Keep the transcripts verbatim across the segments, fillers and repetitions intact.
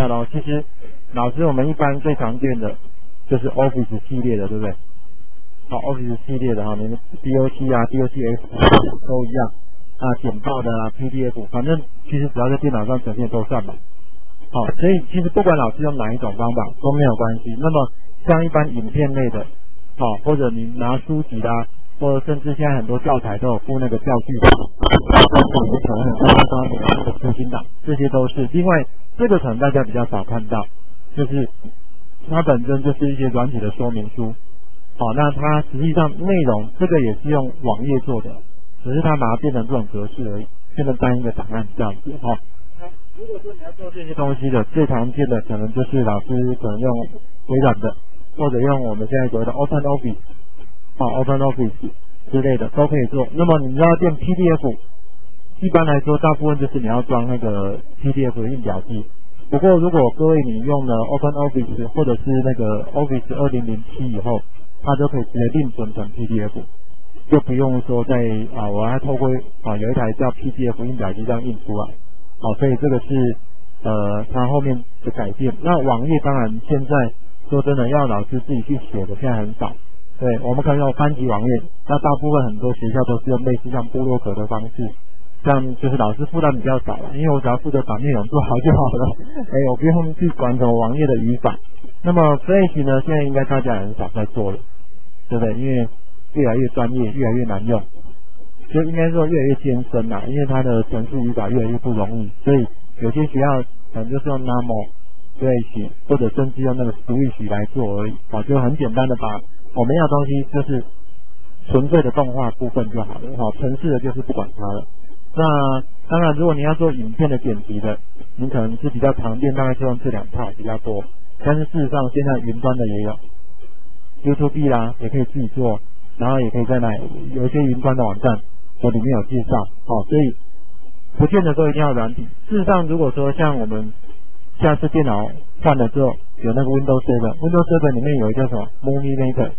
下咯。其实老师我们一般最常见的就是 Office 系列的，对不对？好 ，Office 系列的哈，你们 D O C 啊 ，D O C X 都一样啊，简报的啊 ，P D F， 反正其实只要在电脑上呈现都算吧。好，所以其实不管老师用哪一种方法都没有关系。那么像一般影片类的，好，或者你拿书籍啦、啊，或者甚至现在很多教材都有附那个教具的，可能很多刷的资金档，这些都是。另外，这个可能大家比较少看到，就是它本身就是一些软体的说明书。好，那它实际上内容这个也是用网页做的，只是它把它变成这种格式而已，变成单一个档案这样子。哈，如果说你要做这些东西的，最常见的可能就是老师可能用微软的，或者用我们现在所谓的 Open Office， 啊 Open Office 之类的都可以做。那么你要建 P D F， 一般来说大部分就是你要装那个 P D F 印表机。不过如果各位你用了 Open Office 或者是那个 Office 二零零七以后，它就可以直接另存成 P D F， 就不用说在啊，我还透过啊有一台叫 P D F 印表机这样印出来，好，所以这个是呃它后面的改变。那网页当然现在说真的要老师自己去写的现在很少，对，我们可能有班级网页，那大部分很多学校都是用类似像部落格的方式，这样就是老师负担比较少了，因为我只要负责把内容做好就好了，哎，我不用去管什么网页的语法。那么 Flash 呢，现在应该大家很少在做了。对不对？因为越来越专业，越来越难用，就应该说越来越艰深啦。因为它的程式语法越来越不容易，所以有些学校可能就是用 Namo、Flash 或者甚至用那个 Switch 来做而已，啊，就很简单的把我们要的东西就是纯粹的动画部分就好了，哈，程式的就是不管它了。那当然，如果你要做影片的剪辑的，你可能是比较常见，大概是用这两套比较多。但是事实上，现在云端的也有。YouTube 啦，也可以自己做，然后也可以在那有一些云端的网站，我里面有介绍，哦，所以不见得都一定要软体。事实上，如果说像我们下次电脑换了之后，有那个 Windows 七 Windows 七里面有一个叫什么 Movie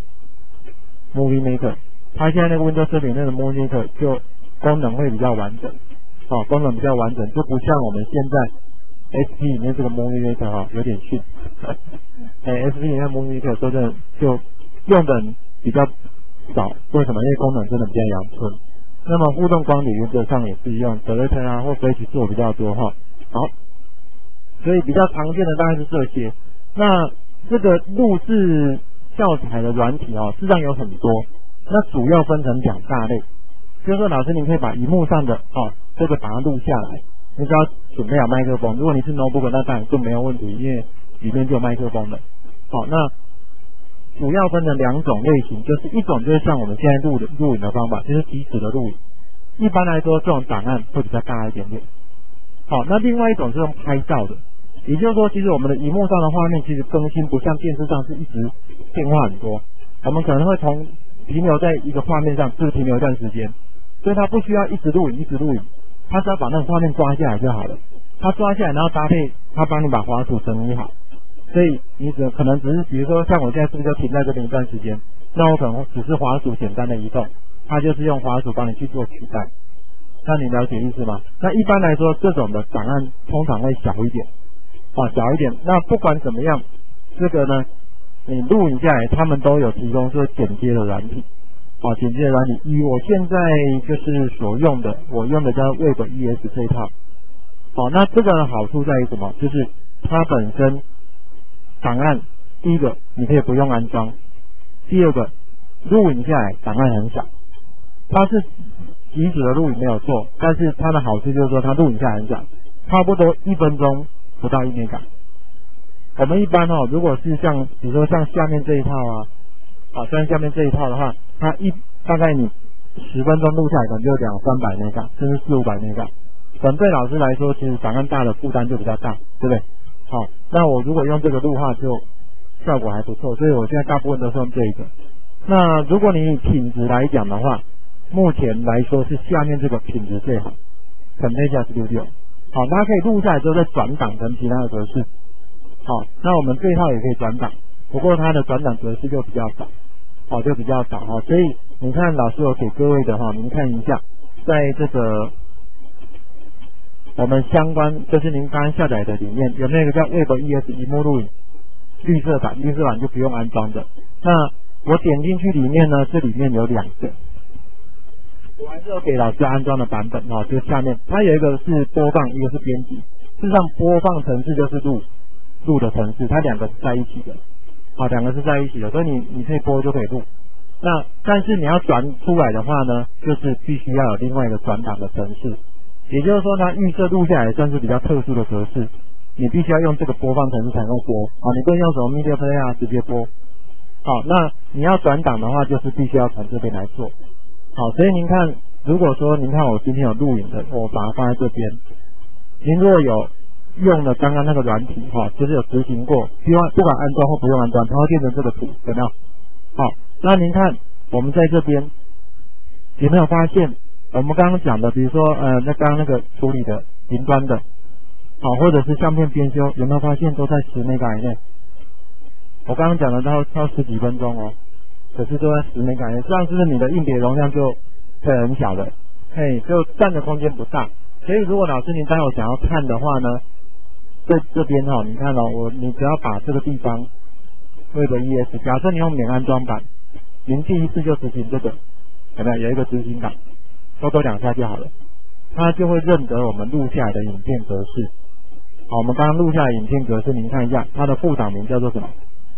Maker，Movie Maker， 它现在那个 Windows 七里面的 Movie Maker 就功能会比较完整，哦，功能比较完整，就不像我们现在 S P 里面这个 Movie Maker 哈、哦、有点逊，哎 S P 里面 Movie Maker 说真的就用的人比较少，为什么？因为功能真的比较阳春。那么互动光碟原则上也是用 Director 啊或 Flash 做比较多哈。好，所以比较常见的大概是这些。那这个录制教材的软体哦，事实上有很多，那主要分成两大类。就是说，老师你可以把荧幕上的哦这个把它录下来，你只要准备好麦克风。如果你是 notebook， 那当然就没有问题，因为里面就有麦克风的。好，那主要分成两种类型，就是一种就是像我们现在录的录影的方法，就是即时的录影。一般来说，这种档案会比较大一点点。好，那另外一种是用拍照的，也就是说，其实我们的荧幕上的画面其实更新不像电视上是一直变化很多，我们可能会从停留在一个画面上，就是停留一段时间，所以它不需要一直录影一直录影，它只要把那个画面抓下来就好了。它抓下来，然后搭配它帮你把滑鼠整理好。所以你只可能只是比如说像我现在是不是就停在这边一段时间，那我可能只是滑鼠简单的移动，它就是用滑鼠帮你去做取代。那你了解意思吗？那一般来说这种的档案通常会小一点啊，小一点。那不管怎么样，这个呢你录影下来他们都有提供说剪接的软体啊，剪接的软体以我现在就是所用的，我用的叫 Web E S 这一套。好，那这个的好处在于什么？就是它本身档案，第一个你可以不用安装，第二个录影下来档案很小，它是即时的录影没有错，但是它的好处就是说它录影下来很小，差不多一分钟不到一美感。我们一般哦，如果是像比如说像下面这一套啊，啊像下面这一套的话，它一大概你十分钟录下来可能就两三百美感，甚至四五百美感。可能对老师来说，其实档案大的负担就比较大，对不对？好，那我如果用这个录画就效果还不错，所以我现在大部分都是用这一个。那如果你以品质来讲的话，目前来说是下面这个品质最好 ，Camtasia 六六。好，它可以录下来之后再转档成其他的格式。好，那我们这一套也可以转档，不过它的转档格式就比较少，好，就比较少哈。所以你看老师有给各位的哈，您看一下，在这个我们相关就是您刚刚下载的里面有没有一个叫 Web E S 萤幕录影绿色版，绿色版就不用安装的。那我点进去里面呢，这里面有两个，我还是有给老师安装的版本哦，就下面它有一个是播放，一个是编辑。事实上播放程式就是录录的程式，它两个是在一起的，好，两个是在一起的，所以你你可以播就可以录。那但是你要转出来的话呢，就是必须要有另外一个转档的程式，也就是说它预设录下来算是比较特殊的格式，你必须要用这个播放程式才能播，啊，你不能用什么 Media Player 啊直接播。好，那你要转档的话，就是必须要从这边来做。好，所以您看，如果说您看我今天有录影的，我把它放在这边。您如果有用了刚刚那个软体哈，就是有执行过，希望不管安装或不用安装，它会变成这个图，有没有？好，那您看我们在这边有没有发现，我们刚刚讲的，比如说呃，那刚刚那个处理的云端的，好，或者是相片编修，有没有发现都在十 mega 以内？我刚刚讲的到超十几分钟哦，可是都在十 mega 以内，这样是不是你的硬碟容量就会很小的？嘿，就占的空间不大。所以如果老师您待会想要看的话呢，在这边哈、哦，你看哦，我你只要把这个地方 Web E S， 假设你用免安装版，您第一次就执行这个，有没有有一个执行档，多多两下就好了，它就会认得我们录下来的影片格式。好，我们刚刚录下来的影片格式，您看一下，它的副档名叫做什么？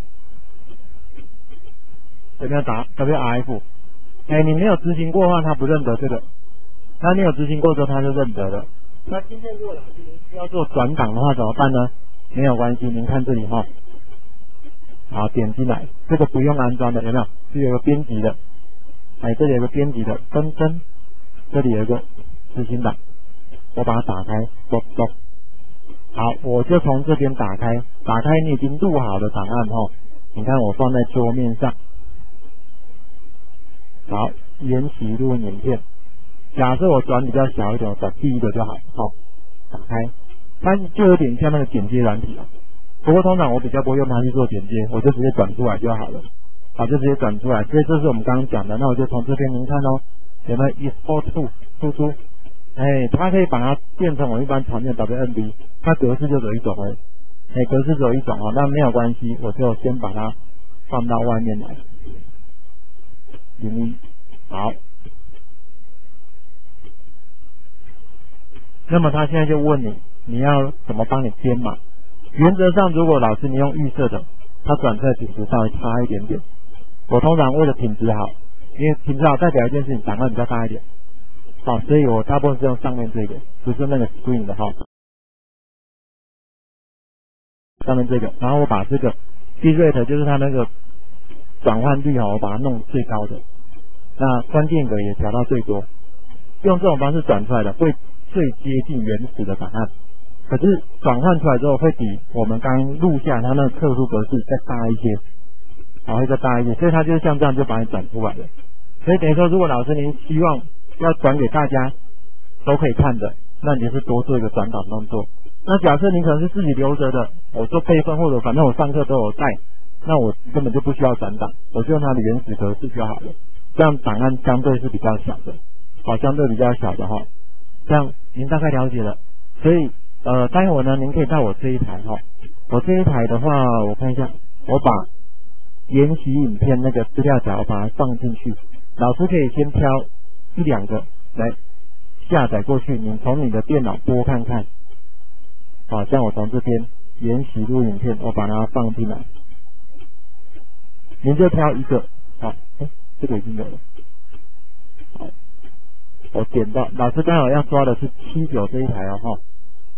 有没有打 W R F？ 哎，你没有执行过的话，它不认得这个。那你有执行过之后，它就认得了。那今天如果老师您需要做转档的话，怎么办呢？没有关系，您看这里哈、哦，好，点进来，这个不用安装的，有没有？这有个编辑的，哎，这里有个编辑的，噔噔，这里有一个执行档，我把它打开，咚咚，好，我就从这边打开，打开你已经录好的档案哈、哦，你看我放在桌面上，好，延期录影片。假设我转比较小一点，我转第一个就好，好，打开，它就有点像那个剪接软体啊。不过通常我比较不会用它去做剪接，我就直接转出来就好了，好，就直接转出来。所以这是我们刚刚讲的，那我就从这边您看哦，有没有 export to 输出？哎，它可以把它变成我们一般常见的 W M V， 它格式就只有一种而已，哎，格式只有一种哦，那没有关系，我就先把它放到外面来，零一，好。那么他现在就问你，你要怎么帮你编码？原则上，如果老师你用预设的，它转出来品质稍微差一点点。我通常为了品质好，因为品质好代表一件事情，档案比较大一点，好，所以我大部分是用上面这个，不是那个 screen 的哈，上面这个，然后我把这个 bit rate 就是它那个转换率哈，我把它弄最高的，那关键格也调到最多，用这种方式转出来的会最接近原始的档案，可是转换出来之后会比我们刚录下它那个特殊格式再大一些，好，会再大一些，所以它就像这样就把你转出来了。所以等于说，如果老师您希望要转给大家都可以看的，那你就是多做一个转档动作。那假设您可能是自己留着的，我做备份或者反正我上课都有带，那我根本就不需要转档，我就用它的原始格式就好了，这样档案相对是比较小的，好，相对比较小的哈。这样您大概了解了，所以呃，待会呢，您可以到我这一台哈，我这一台的话，我看一下，我把研习影片那个资料夹我把它放进去，老师可以先挑一两个来下载过去，你从你的电脑播看看，好，像我从这边研习录影片，我把它放进来，您就挑一个，好，哎，这个已经有了，好。我点到，老师刚好要抓的是七九这一台哦，哈，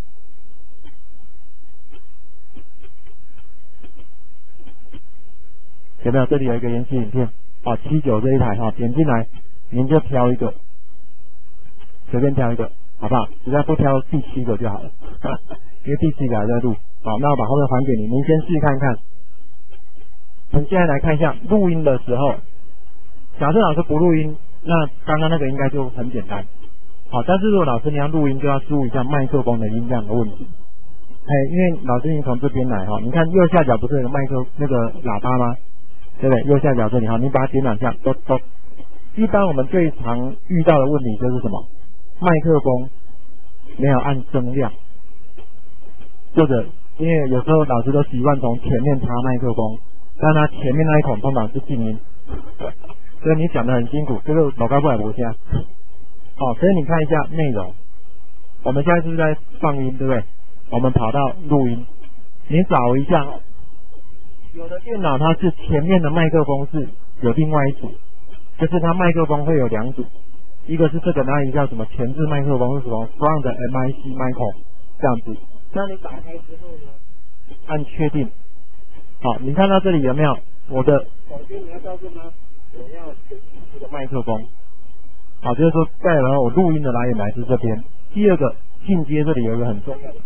有没有？这里有一个延期影片，啊，七九这一台哈，点进来，您就挑一个，随便挑一个，好不好？实在不挑第七个就好了，因为第七个还在录，好，那我把后面还给你，您先试看看。我们现在来看一下录音的时候，假设老师不录音。那刚刚那个应该就很简单，好，但是如果老师你要录音，就要注意一下麦克风的音量的问题。哎，因为老师你从这边来哈，你看右下角不是有个麦克那个喇叭吗？对不对？右下角这里哈，你把它点两下，咚咚。一般我们最常遇到的问题就是什么？麦克风没有按声量，或者因为有时候老师都习惯从前面插麦克风，但他前面那一孔通常是静音，所以你讲的很辛苦，这个老高不来不下。好，所以你看一下内容，我们现在是不是在放音，对不对？我们跑到录音，你找一下，有的电脑它是前面的麦克风是有另外一组，就是它麦克风会有两组，一个是这个，那一个叫什么前置麦克风是什么 front M I C 麦克这样子。那你打开之后呢，按确定。好，你看到这里有没有？我的首先你要告诉他我要选这个麦克风。好，就是说再来我录音的来源来自这边。第二个进阶这里有一个很重要的，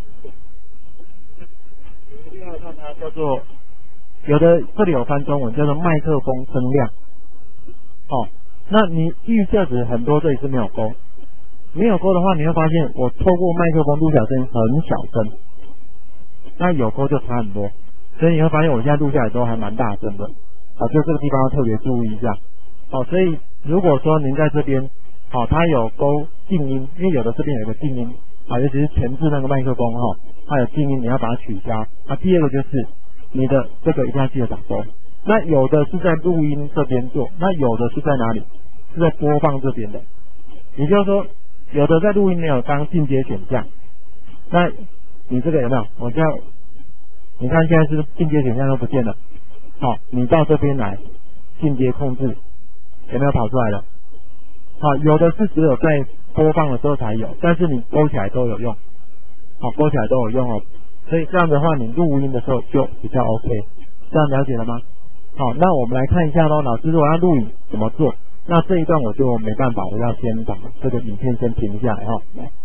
你一定要看它叫做，有的这里有翻中文叫做麦克风声量。哦，那你预设值很多这里是没有勾，没有勾的话你会发现我透过麦克风录小声很小声，那有勾就差很多，所以你会发现我现在录下来都还蛮大声的。好，就这个地方要特别注意一下。好，所以如果说您在这边，好，它有勾静音，因为有的这边有一个静音，啊，尤其是前置那个麦克风哈，它有静音，你要把它取消。那第二个就是你的这个一定要记得打勾。那有的是在录音这边做，那有的是在哪里？是在播放这边的。也就是说，有的在录音没有当进阶选项，那你这个有没有？我叫你看现在是进阶选项都不见了。好，你到这边来进阶控制，有没有跑出来了？好，有的是只有在播放的时候才有，但是你勾起来都有用。好，勾起来都有用哦。所以这样的话，你录音的时候就比较 OK。这样了解了吗？好，那我们来看一下咯，老师如果要录影怎么做？那这一段我就没办法，我要先把这个影片先停下来哈。来。